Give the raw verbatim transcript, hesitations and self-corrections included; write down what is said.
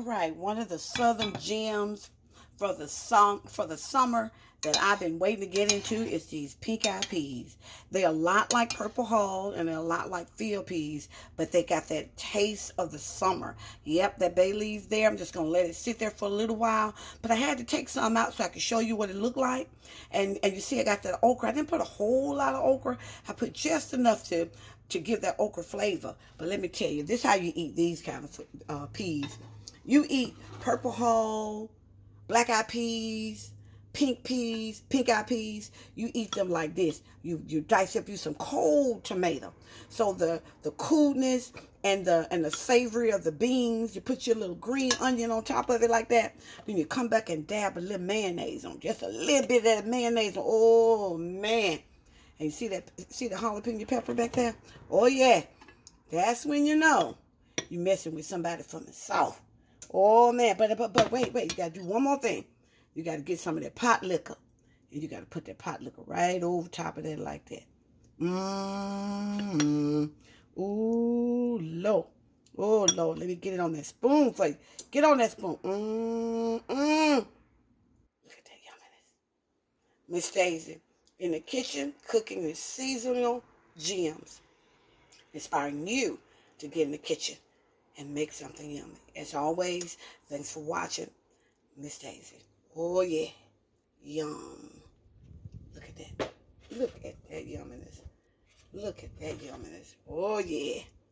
right, one of the southern gems for the sum for the summer that I've been waiting to get into is these pink-eyed peas. They're a lot like Purple Hull and they're a lot like field peas, but they got that taste of the summer. Yep, that bay leaf there, I'm just going to let it sit there for a little while. But I had to take some out so I could show you what it looked like. And, and you see I got that okra. I didn't put a whole lot of okra. I put just enough to, to give that okra flavor. But let me tell you, this is how you eat these kind of uh, peas. You eat Purple Hull, black-eyed peas, pink peas, pink-eyed peas. You eat them like this. You you dice up you some cold tomato. So the the coolness and the and the savory of the beans. You put your little green onion on top of it like that. Then you come back and dab a little mayonnaise on, just a little bit of that mayonnaise. Oh man! And you see that? See the jalapeno pepper back there? Oh yeah, that's when you know you messing with somebody from the south. Oh man! But but but wait wait, you gotta do one more thing. You got to get some of that pot liquor. And you got to put that pot liquor right over top of that like that. Mmm. Ooh, Lord. Oh, Lord. Let me get it on that spoon for you. Get on that spoon. Mmm. Mmm. Look at that yumminess. Miss Daisy in the kitchen cooking with seasonal gems. Inspiring you to get in the kitchen and make something yummy. As always, thanks for watching. Miss Daisy. Oh, yeah. Yum. Look at that. Look at that yumminess. Look at that yumminess. Oh, yeah.